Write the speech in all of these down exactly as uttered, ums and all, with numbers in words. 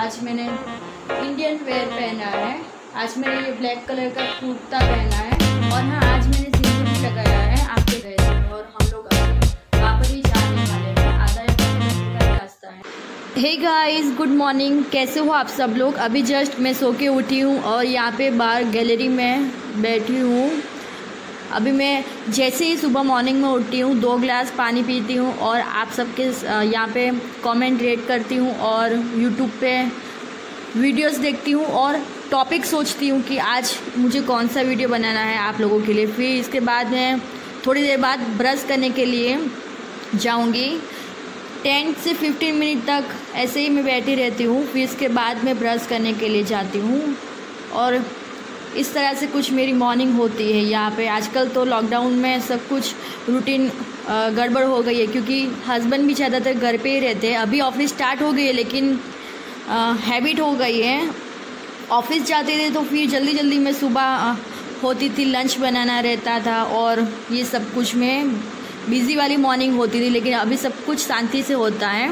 आज मैंने Indian wear पहना है। आज मैंने ये ब्लैक कलर का कुर्ता पहना है और हाँ आज मैंने सिंदूर भी लगाया है आपके गए थे और हम लोग वहाँ पर ही जाने वाले हैं। आधा एक घंटे का रास्ता है। Hey guys, good morning. कैसे हो आप सब लोग? अभी जस्ट मैं सो के उठी हूँ और यहाँ पे बाहर गैलरी में बैठी हूँ। अभी मैं जैसे ही सुबह मॉर्निंग में उठती हूँ दो ग्लास पानी पीती हूँ और आप सबके यहाँ पे कमेंट रेट करती हूँ और यूट्यूब पे वीडियोस देखती हूँ और टॉपिक सोचती हूँ कि आज मुझे कौन सा वीडियो बनाना है आप लोगों के लिए। फिर इसके बाद मैं थोड़ी देर बाद ब्रश करने के लिए जाऊँगी। टेन से फिफ्टीन मिनट तक ऐसे ही मैं बैठी रहती हूँ। फिर इसके बाद मैं ब्रश करने के लिए जाती हूँ और इस तरह से कुछ मेरी मॉर्निंग होती है यहाँ पे। आजकल तो लॉकडाउन में सब कुछ रूटीन गड़बड़ हो गई है क्योंकि हस्बैंड भी ज़्यादातर घर पे ही रहते हैं। अभी ऑफिस स्टार्ट हो गई है लेकिन हैबिट हो गई है। ऑफिस जाते थे तो फिर जल्दी जल्दी में सुबह होती थी, लंच बनाना रहता था और ये सब कुछ में बिज़ी वाली मॉर्निंग होती थी, लेकिन अभी सब कुछ शांति से होता है।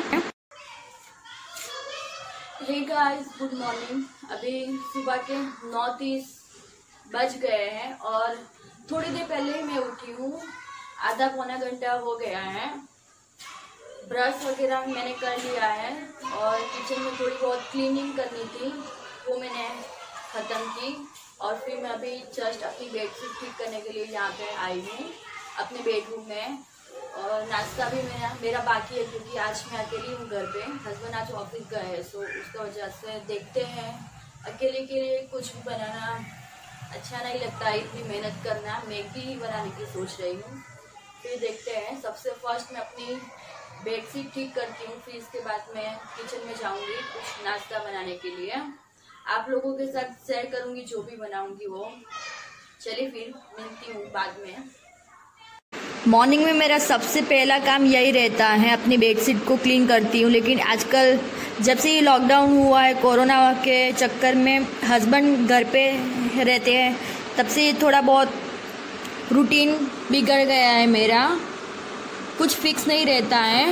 Hey guys, good morning. अभी सुबह के नौ तीस बज गए हैं और थोड़ी देर पहले ही मैं उठी हूँ। आधा पौना घंटा हो गया है। ब्रश वगैरह मैंने कर लिया है और किचन में थोड़ी बहुत क्लीनिंग करनी थी, वो मैंने ख़त्म की। और फिर मैं अभी जस्ट अपनी बेडशीट ठीक करने के लिए यहाँ पे आई हूँ अपने बेडरूम में। और नाश्ता भी मेरा मेरा बाकी है क्योंकि आज मैं अकेली हूँ घर पे। हस्बैंड आज ऑफिस गए हैं, सो उसका वजह से देखते हैं। अकेले के लिए कुछ भी बनाना अच्छा नहीं लगता है, इतनी मेहनत करना। मैगी ही बनाने की सोच रही हूँ, फिर देखते हैं। सबसे फर्स्ट मैं अपनी बेडशीट ठीक करती हूँ, फिर इसके बाद मैं किचन में जाऊँगी कुछ नाश्ता बनाने के लिए। आप लोगों के साथ शेयर करूँगी जो भी बनाऊँगी वो। चलिए फिर मिलती हूँ बाद में। मॉर्निंग में मेरा सबसे पहला काम यही रहता है, अपनी बेडशीट को क्लीन करती हूँ। लेकिन आजकल जब से ये लॉकडाउन हुआ है कोरोना के चक्कर में, हस्बैंड घर पे रहते हैं, तब से ये थोड़ा बहुत रूटीन बिगड़ गया है मेरा। कुछ फिक्स नहीं रहता है।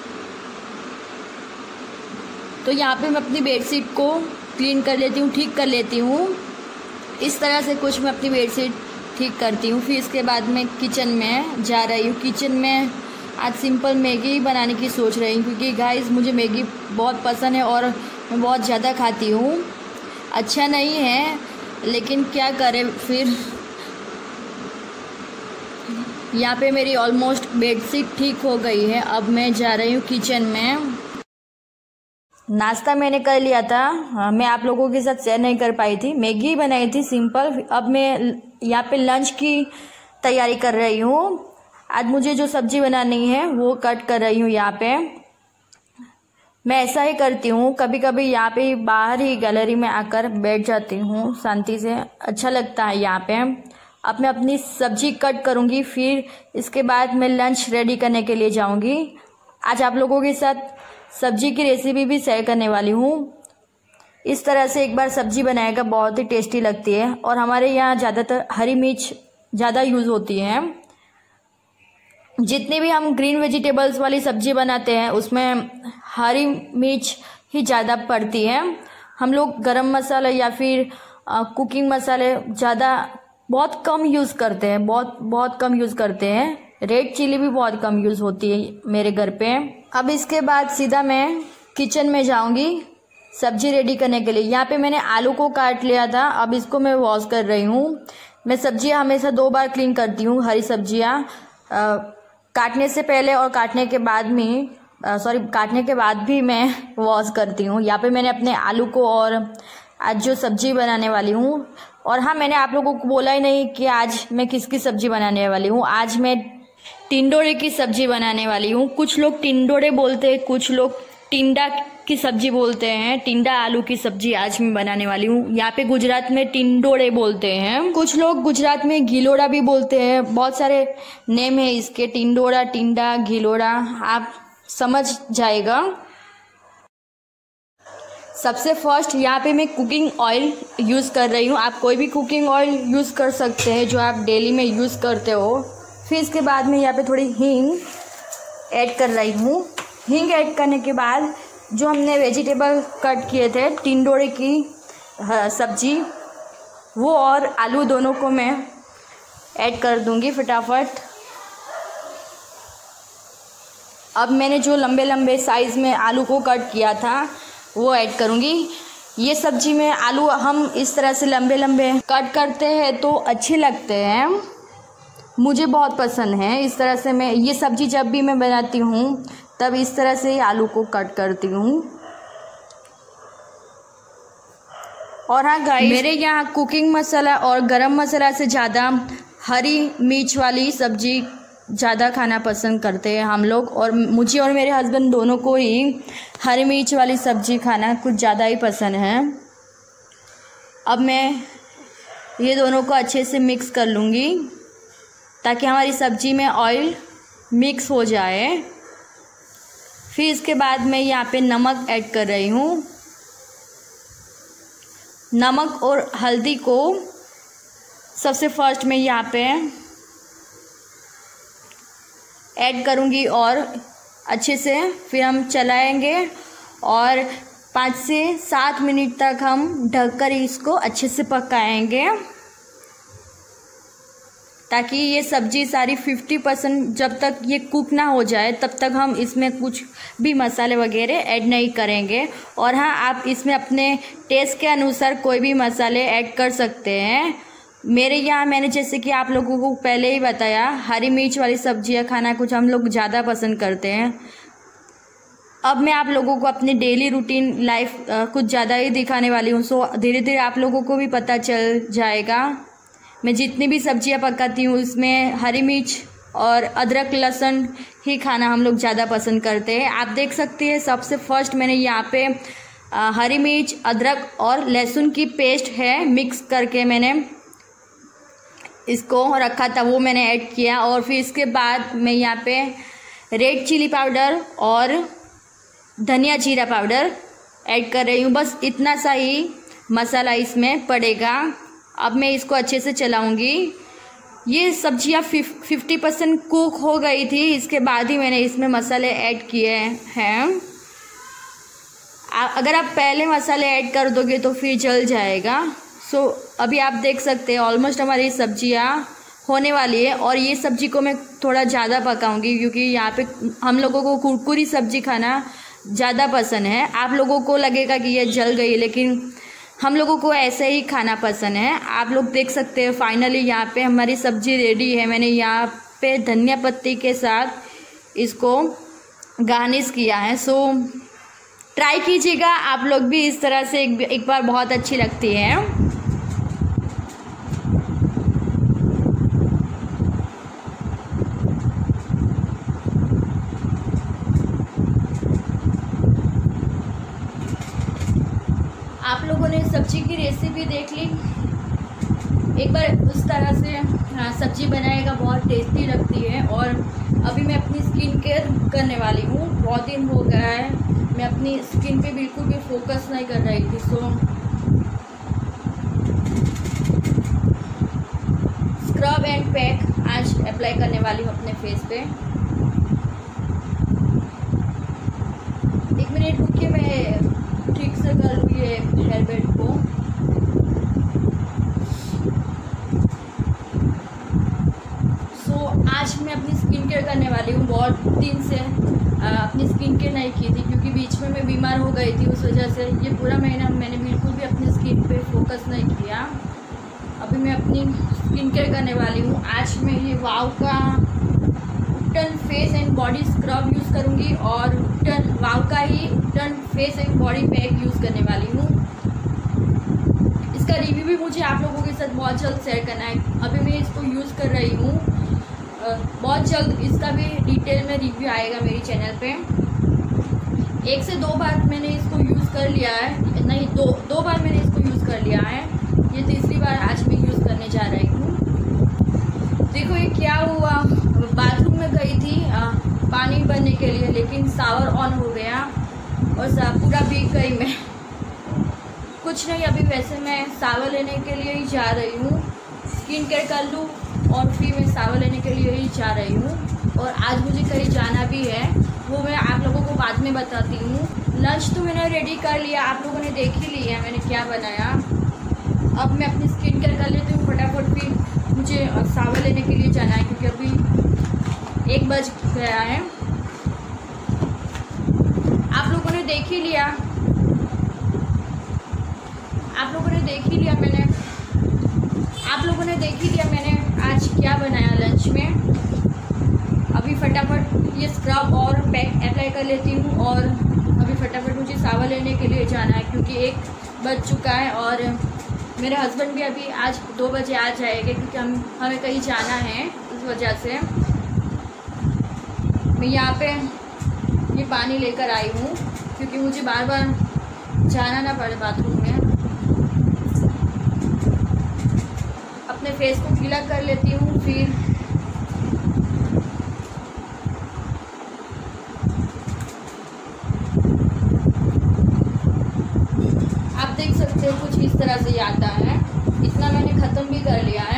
तो यहाँ पे मैं अपनी बेडशीट को क्लीन कर लेती हूँ, ठीक कर लेती हूँ। इस तरह से कुछ मैं अपनी बेडशीट ठीक करती हूँ। फिर इसके बाद मैं किचन में जा रही हूँ। किचन में आज सिंपल मैगी बनाने की सोच रही हूँ क्योंकि गाइस मुझे मैगी बहुत पसंद है और मैं बहुत ज़्यादा खाती हूँ। अच्छा नहीं है लेकिन क्या करें फिर। यहाँ पे मेरी ऑलमोस्ट बेडशीट ठीक हो गई है। अब मैं जा रही हूँ किचन में। नाश्ता मैंने कर लिया था, मैं आप लोगों के साथ शेयर नहीं कर पाई थी। मैगी बनाई थी सिंपल। अब मैं यहाँ पे लंच की तैयारी कर रही हूँ। आज मुझे जो सब्जी बनानी है वो कट कर रही हूँ यहाँ पे। मैं ऐसा ही करती हूँ, कभी कभी यहाँ पे बाहर ही गैलरी में आकर बैठ जाती हूँ शांति से, अच्छा लगता है यहाँ पे। अब मैं अपनी सब्जी कट करूँगी, फिर इसके बाद मैं लंच रेडी करने के लिए जाऊँगी। आज आप लोगों के साथ सब्जी की रेसिपी भी शेयर करने वाली हूँ। इस तरह से एक बार सब्जी बनाएगा, बहुत ही टेस्टी लगती है। और हमारे यहाँ ज़्यादातर हरी मिर्च ज़्यादा यूज़ होती है। जितने भी हम ग्रीन वेजिटेबल्स वाली सब्जी बनाते हैं उसमें हरी मिर्च ही ज़्यादा पड़ती है। हम लोग गरम मसाला या फिर आ, कुकिंग मसाले ज़्यादा बहुत कम यूज़ करते हैं, बहुत बहुत कम यूज़ करते हैं। रेड चिली भी बहुत कम यूज़ होती है मेरे घर पे। अब इसके बाद सीधा मैं किचन में जाऊंगी सब्जी रेडी करने के लिए। यहाँ पे मैंने आलू को काट लिया था, अब इसको मैं वॉश कर रही हूँ। मैं सब्जियाँ हमेशा दो बार क्लीन करती हूँ, हरी सब्जियाँ काटने से पहले और काटने के बाद में सॉरी काटने के बाद भी मैं वॉश करती हूँ। यहाँ पे मैंने अपने आलू को और आज जो सब्जी बनाने वाली हूँ, और हाँ मैंने आप लोगों को बोला ही नहीं कि आज मैं किसकी सब्जी बनाने वाली हूँ। आज मैं टिंडोरे की सब्जी बनाने वाली हूँ। कुछ लोग टिंडोरे बोलते हैं, कुछ लोग टिंडा की सब्जी बोलते हैं। टिंडा आलू की सब्जी आज मैं बनाने वाली हूँ। यहाँ पे गुजरात में टिंडोरे बोलते हैं, कुछ लोग गुजरात में घिलोड़ा भी बोलते हैं। बहुत सारे नेम है इसके, टिंडोरा, टिंडा, घिलोड़ा, आप समझ जाएगा। सबसे फर्स्ट यहाँ पे मैं कुकिंग ऑयल यूज़ कर रही हूँ। आप कोई भी कुकिंग ऑयल यूज़ कर सकते हैं जो आप डेली में यूज़ करते हो। फिर इसके बाद मैं यहाँ पे थोड़ी हींग ऐड कर रही हूँ। हींग ऐड करने के बाद जो हमने वेजिटेबल कट किए थे, टिंडोरे की सब्जी, वो और आलू दोनों को मैं ऐड कर दूंगी फटाफट। अब मैंने जो लंबे लंबे साइज़ में आलू को कट किया था वो ऐड करूंगी। ये सब्जी में आलू हम इस तरह से लंबे लंबे कट करते हैं तो अच्छे लगते हैं, मुझे बहुत पसंद है। इस तरह से मैं ये सब्जी जब भी मैं बनाती हूँ तब इस तरह से आलू को कट करती हूँ। और हाँ गाइस, मेरे यहाँ कुकिंग मसाला और गरम मसाला से ज़्यादा हरी मिर्च वाली सब्जी ज़्यादा खाना पसंद करते हैं हम लोग, और मुझे और मेरे हस्बैंड दोनों को ही हरी मिर्च वाली सब्ज़ी खाना कुछ ज़्यादा ही पसंद है। अब मैं ये दोनों को अच्छे से मिक्स कर लूँगी ताकि हमारी सब्ज़ी में ऑयल मिक्स हो जाए। फिर इसके बाद मैं यहाँ पे नमक ऐड कर रही हूँ। नमक और हल्दी को सबसे फर्स्ट मैं यहाँ पे ऐड करूँगी और अच्छे से फिर हम चलाएंगे और पाँच से सात मिनट तक हम ढककर इसको अच्छे से पकाएंगे ताकि ये सब्ज़ी सारी फिफ्टी परसेंट जब तक ये कुक ना हो जाए तब तक हम इसमें कुछ भी मसाले वगैरह ऐड नहीं करेंगे। और हाँ, आप इसमें अपने टेस्ट के अनुसार कोई भी मसाले ऐड कर सकते हैं। मेरे यहाँ मैंने जैसे कि आप लोगों को पहले ही बताया, हरी मिर्च वाली सब्जियाँ खाना कुछ हम लोग ज़्यादा पसंद करते हैं। अब मैं आप लोगों को अपनी डेली रूटीन लाइफ कुछ ज़्यादा ही दिखाने वाली हूँ, सो धीरे धीरे आप लोगों को भी पता चल जाएगा। मैं जितनी भी सब्जियाँ पकाती हूँ उसमें हरी मिर्च और अदरक लहसुन ही खाना हम लोग ज़्यादा पसंद करते हैं। आप देख सकते हैं सबसे फर्स्ट मैंने यहाँ पे हरी मिर्च, अदरक और लहसुन की पेस्ट है मिक्स करके मैंने इसको रखा था, वो मैंने ऐड किया। और फिर इसके बाद मैं यहाँ पे रेड चिली पाउडर और धनिया जीरा पाउडर ऐड कर रही हूँ। बस इतना सा ही मसाला इसमें पड़ेगा। अब मैं इसको अच्छे से चलाऊँगी। ये सब्जियाँ फिफ्टी परसेंट कुक हो गई थी, इसके बाद ही मैंने इसमें मसाले ऐड किए हैं। अगर आप पहले मसाले ऐड कर दोगे तो फिर जल जाएगा। सो so, अभी आप देख सकते हैं ऑलमोस्ट हमारी सब्जियां होने वाली है। और ये सब्जी को मैं थोड़ा ज़्यादा पकाऊंगी क्योंकि यहाँ पे हम लोगों को कुरकुरी सब्जी खाना ज़्यादा पसंद है। आप लोगों को लगेगा कि ये जल गई, लेकिन हम लोगों को ऐसे ही खाना पसंद है। आप लोग देख सकते हैं फाइनली यहाँ पे हमारी सब्जी रेडी है। मैंने यहाँ पे धनिया पत्ती के साथ इसको गार्निश किया है। सो ट्राई कीजिएगा आप लोग भी इस तरह से, एक, एक बार बहुत अच्छी लगती है। आप लोगों ने सब्जी की रेसिपी देख ली, एक बार उस तरह से सब्जी बनाएगा, बहुत टेस्टी लगती है। और अभी मैं अपनी स्किन केयर करने वाली हूँ। बहुत दिन हो गया है मैं अपनी स्किन पे बिल्कुल भी फोकस नहीं कर रही थी। सो स्क्रब एंड पैक आज अप्लाई करने वाली हूँ अपने फेस पे। एक मिनट रुकिए, मैं ठीक से कर लूँ ये हेयर बैंड को। सो आज मैं अपनी स्किन केयर करने वाली हूँ। बहुत दिन से आ, अपनी स्किन केयर नहीं की थी क्योंकि बीच में मैं बीमार हो गई थी, उस वजह से ये पूरा महीना मैंने बिल्कुल भी अपनी स्किन पे फोकस नहीं किया। अभी मैं अपनी स्किन केयर करने वाली हूँ। आज मैं ये वाव का Ubtan face and body scrub use करूँगी और उपटन वाव का ही Ubtan face and body pack use करने वाली हूँ। इसका रिव्यू भी मुझे आप लोगों के साथ बहुत जल्द शेयर करना है। अभी मैं इसको यूज़ कर रही हूँ, बहुत जल्द इसका भी डिटेल में रिव्यू आएगा मेरी चैनल पे। एक से दो बार मैंने इसको यूज़ कर लिया है, नहीं दो दो बार मैंने इसको यूज़ कर लिया है। ये तीसरी बार आज मैं यूज़ करने जा रही हूँ। देखो ये क्या हुआ, बाथरूम में गई थी आ, पानी भरने के लिए, लेकिन शावर ऑन हो गया और पूरा भीग गई मैं। कुछ नहीं, अभी वैसे मैं शावर लेने के लिए ही जा रही हूँ। स्किन केयर कर लूँ और फिर मैं शावर लेने के लिए ही जा रही हूँ। और आज मुझे कहीं जाना भी है, वो मैं आप लोगों को बाद में बताती हूँ। लंच तो मैंने रेडी कर लिया, आप लोगों ने देख ही लिया मैंने क्या बनाया। अब मैं अपनी स्किन केयर कर लेती हूँ फटाफट, फिर मुझे सावा लेने के लिए जाना है क्योंकि अभी एक बज गया है। आप लोगों ने देख ही लिया आप लोगों ने देख ही लिया मैंने आप लोगों ने देख ही लिया मैंने आज क्या बनाया लंच में। अभी फटाफट ये स्क्रब और पैक अप्लाई कर लेती हूँ और अभी फटाफट मुझे सावा लेने के लिए जाना है क्योंकि एक बज चुका है और मेरे हस्बैंड भी अभी आज दो बजे आ जाएंगे क्योंकि हम हमें कहीं जाना है। इस वजह से मैं यहाँ पे ये पानी लेकर आई हूँ क्योंकि मुझे बार बार जाना ना पड़े बाथरूम में। अपने फेस को गीला कर लेती हूँ, फिर आप देख सकते हो कुछ इस तरह से आता है। इतना मैंने ख़त्म भी कर लिया है।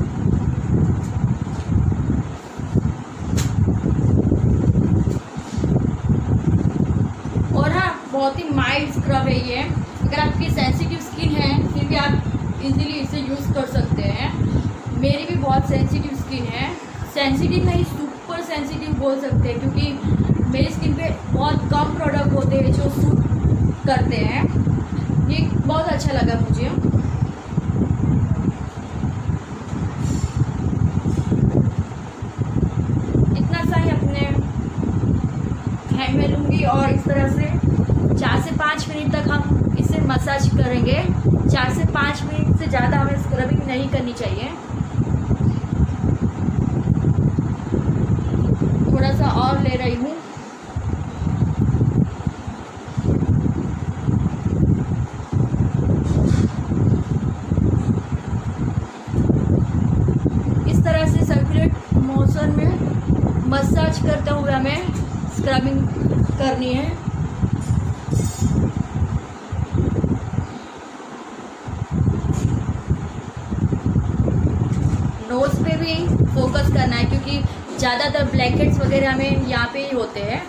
और हाँ, बहुत ही माइल्ड स्क्रब है ये। अगर आपकी सेंसिटिव स्किन है फिर भी आप इजीली इसे यूज़ कर सकते हैं। मेरी भी बहुत सेंसिटिव स्किन है, सेंसिटिव नहीं सुपर सेंसिटिव बोल सकते हैं क्योंकि मेरी स्किन पे बहुत कम प्रोडक्ट होते हैं जो सूट करते हैं। ये बहुत अच्छा लगा मुझे। इतना सा ही अपने हैंड में लूँगी और इस तरह से चार से पाँच मिनट तक हम इसे मसाज करेंगे। चार से पाँच मिनट से ज़्यादा हमें स्क्रबिंग नहीं करनी चाहिए। थोड़ा सा और ले रही हूँ। इस तरह से सर्कुलेट मोशन में मसाज करते हुए हमें स्क्रबिंग करनी है। नोज पे भी फोकस करना है क्योंकि ज़्यादातर ब्लैक हेड्स वगैरह हमें यहाँ पे ही होते हैं।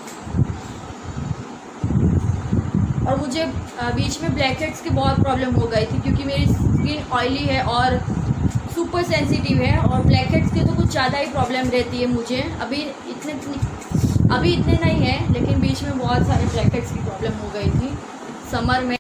और मुझे बीच में ब्लैक हेड्स की बहुत प्रॉब्लम हो गई थी क्योंकि मेरी स्किन ऑयली है और सुपर सेंसिटिव है और ब्लैक हेड्स की तो कुछ ज़्यादा ही प्रॉब्लम रहती है मुझे। अभी इतने अभी इतने नहीं है लेकिन बीच में बहुत सारे ब्लैक हेड्स की प्रॉब्लम हो गई थी समर में।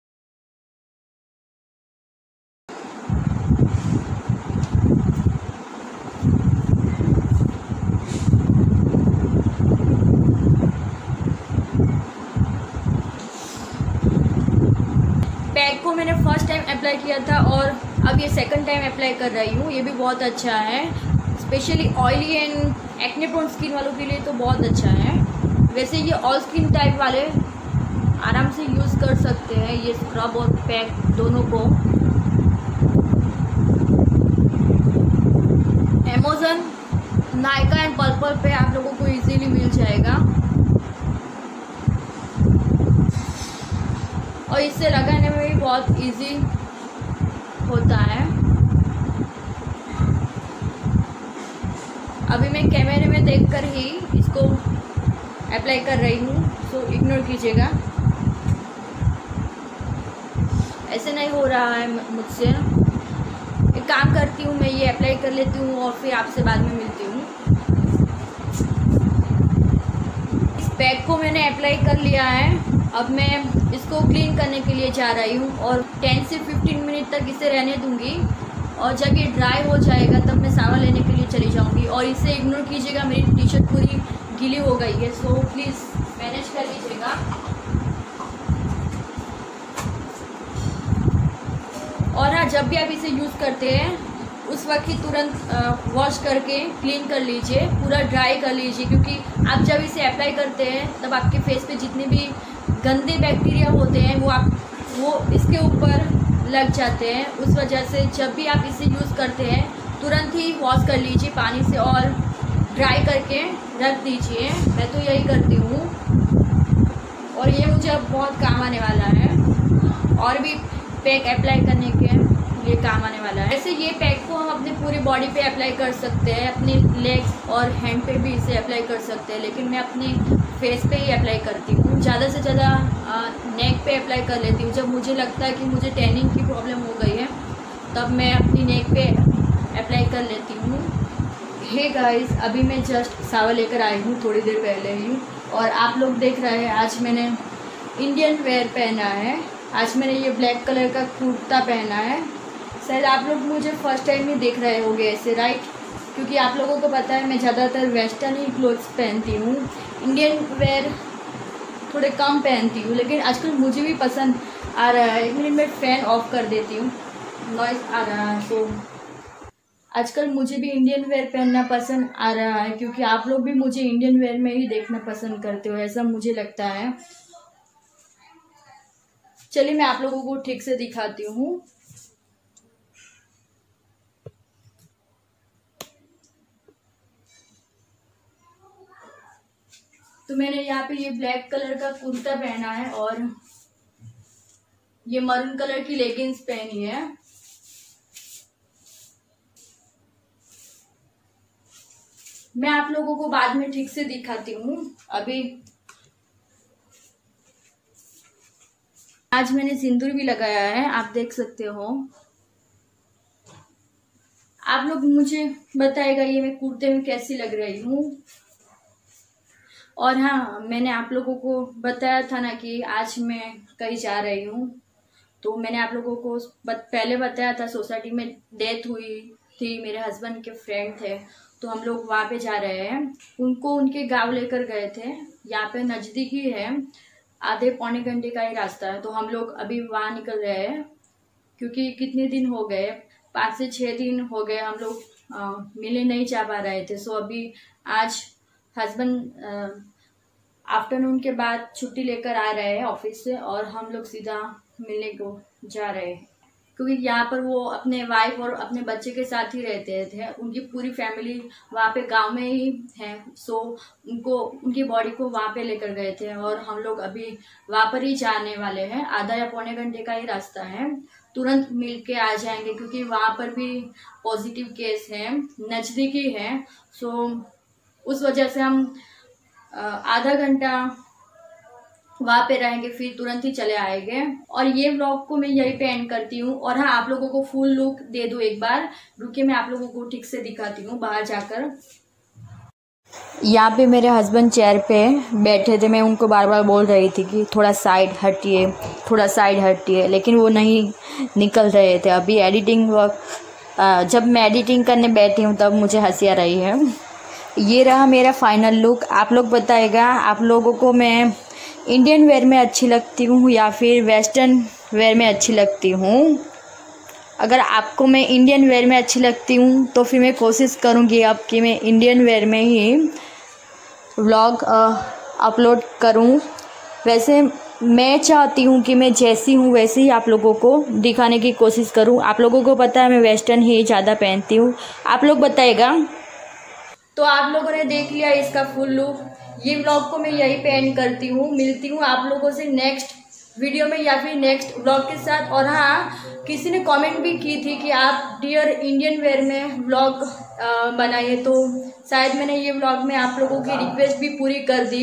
पैक को मैंने फर्स्ट टाइम अप्लाई किया था और अब ये सेकंड टाइम अप्लाई कर रही हूँ। ये भी बहुत अच्छा है, specially oily and acne prone skin वालों के लिए तो बहुत अच्छा है। वैसे ये ऑल स्किन टाइप वाले आराम से यूज़ कर सकते हैं ये स्क्रब और पैक दोनों को। अमेज़न, नायका एंड पर्पल पे आप लोगों को इजीली मिल जाएगा और इससे लगाने में भी बहुत इजी होता है। अभी मैं कैमरे में देखकर ही इसको अप्लाई कर रही हूँ, सो इग्नोर कीजिएगा। ऐसे नहीं हो रहा है मुझसे। एक काम करती हूँ, मैं ये अप्लाई कर लेती हूँ और फिर आपसे बाद में मिलती हूँ। इस पैक को मैंने अप्लाई कर लिया है। अब मैं इसको क्लीन करने के लिए जा रही हूँ और टेन से फिफ्टीन मिनट तक इसे रहने दूँगी और जब ये ड्राई हो जाएगा तब मैं सावा लेने के लिए चली जाऊँगी। और इसे इग्नोर कीजिएगा, मेरी टी शर्ट पूरी गीली हो गई है, सो प्लीज़ मैनेज कर लीजिएगा। और हाँ, जब भी आप इसे यूज़ करते हैं उस वक्त ही तुरंत वॉश करके क्लीन कर लीजिए, पूरा ड्राई कर लीजिए क्योंकि आप जब इसे अप्लाई करते हैं तब आपके फेस पे जितने भी गंदे बैक्टीरिया होते हैं वो आप वो इसके ऊपर लग जाते हैं। उस वजह से जब भी आप इसे यूज़ करते हैं तुरंत ही वॉश कर लीजिए पानी से और ड्राई करके रख दीजिए। मैं तो यही करती हूँ और ये मुझे अब बहुत काम आने वाला है और भी पैक अप्लाई करने के लिए काम आने वाला है। ऐसे ये पैक को हम अपने पूरी बॉडी पे अप्लाई कर सकते हैं, अपने लेग्स और हैंड पे भी इसे अप्लाई कर सकते हैं, लेकिन मैं अपने फेस पे ही अप्लाई करती हूँ। ज़्यादा से ज़्यादा नेक पे अप्लाई कर लेती हूँ। जब मुझे लगता है कि मुझे टैनिंग की प्रॉब्लम हो गई है तब मैं अपनी नेक पे अप्लाई कर लेती हूँ। हे गाइस, अभी मैं जस्ट सावा लेकर आई हूँ थोड़ी देर पहले ही, और आप लोग देख रहे हैं आज मैंने इंडियन वेयर पहना है। आज मैंने ये ब्लैक कलर का कुर्ता पहना है। शायद आप लोग मुझे फर्स्ट टाइम ही देख रहे होंगे ऐसे, राइट? क्योंकि आप लोगों को पता है मैं ज़्यादातर वेस्टर्न ही क्लोथ्स पहनती हूँ, इंडियन वेयर थोड़े कम पहनती हूँ। लेकिन आजकल मुझे भी पसंद आ रहा है। एक मिनट में फ़ैन ऑफ कर देती हूँ, नॉइज़ आ रहा है। तो आजकल मुझे भी इंडियन वेयर पहनना पसंद आ रहा है, क्योंकि आप लोग भी मुझे इंडियन वेयर में ही देखना पसंद करते हो, ऐसा मुझे लगता है। चलिए मैं आप लोगों को ठीक से दिखाती हूँ। तो मैंने यहाँ पे ये ब्लैक कलर का कुर्ता पहना है और ये मरून कलर की लेगिंग्स पहनी है। मैं आप लोगों को बाद में ठीक से दिखाती हूँ। अभी आज मैंने सिंदूर भी लगाया है, आप देख सकते हो। आप लोग मुझे बताएगा ये मैं कुर्ते में कैसी लग रही हूँ। और हाँ, मैंने आप लोगों को बताया था ना कि आज मैं कहीं जा रही हूँ, तो मैंने आप लोगों को पहले बताया था सोसाइटी में डेथ हुई थी, मेरे हस्बैंड के फ्रेंड थे, तो हम लोग वहाँ पे जा रहे हैं। उनको उनके गांव लेकर गए थे, यहाँ पे नज़दीकी है, आधे पौने घंटे का ही रास्ता है। तो हम लोग अभी वहाँ निकल रहे हैं, क्योंकि कितने दिन हो गए, पाँच से छः दिन हो गए हम लोग मिले नहीं जा पा रहे थे। सो अभी आज हस्बैंड आफ्टरनून के बाद छुट्टी लेकर आ रहे हैं ऑफिस से, और हम लोग सीधा मिलने को जा रहे हैं। क्योंकि यहाँ पर वो अपने वाइफ और अपने बच्चे के साथ ही रहते थे, उनकी पूरी फैमिली वहाँ पे गांव में ही है। सो उनको उनकी बॉडी को वहाँ पे लेकर गए थे, और हम लोग अभी वहाँ पर ही जाने वाले हैं। आधा या पौने घंटे का ही रास्ता है, तुरंत मिल के आ जाएंगे, क्योंकि वहाँ पर भी पॉजिटिव केस है, नज़दीकी है। सो उस वजह से हम आधा घंटा वहाँ पे रहेंगे, फिर तुरंत ही चले आएंगे। और ये व्लॉग को मैं यही पे एंड करती हूँ। और हाँ, आप लोगों को फुल लुक दे दूँ एक बार, रुकिए मैं आप लोगों को ठीक से दिखाती हूँ बाहर जाकर। यहाँ पे मेरे हस्बैंड चेयर पे बैठे थे, मैं उनको बार बार बोल रही थी कि थोड़ा साइड हटिए, थोड़ा साइड हटिए, लेकिन वो नहीं निकल रहे थे। अभी एडिटिंग वर्क, जब मैं एडिटिंग करने बैठी हूँ तब मुझे हंसी आ रही है। ये रहा मेरा फाइनल लुक। आप लोग बताइएगा आप लोगों को मैं इंडियन वेयर में अच्छी लगती हूँ या फिर वेस्टर्न वेयर में अच्छी लगती हूँ। अगर आपको मैं इंडियन वेयर में अच्छी लगती हूँ तो फिर मैं कोशिश करूँगी अब कि मैं इंडियन वेयर में ही व्लॉग अपलोड करूँ। वैसे मैं चाहती हूँ कि मैं जैसी हूँ वैसे ही आप लोगों को दिखाने की कोशिश करूँ। आप लोगों को पता है मैं वेस्टर्न ही ज़्यादा पहनती हूँ। आप लोग बताइएगा। तो आप लोगों ने देख लिया इसका फुल लुक। ये व्लॉग को मैं यही पे एंड करती हूँ। मिलती हूँ आप लोगों से नेक्स्ट वीडियो में या फिर नेक्स्ट व्लॉग के साथ। और हाँ, किसी ने कमेंट भी की थी कि आप डियर इंडियन वेयर में व्लॉग बनाइए, तो शायद मैंने ये व्लॉग में आप लोगों की रिक्वेस्ट भी पूरी कर दी।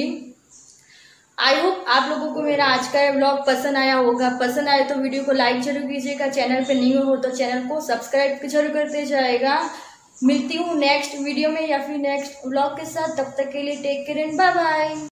आई होप आप लोगों को मेरा आज का व्लॉग पसंद आया होगा। पसंद आए तो वीडियो को लाइक जरूर कीजिएगा, चैनल पे न्यू हो तो चैनल को सब्सक्राइब जरूर करते जाएगा। मिलती हूँ नेक्स्ट वीडियो में या फिर नेक्स्ट व्लॉग के साथ। तब तक के लिए take care and bye bye.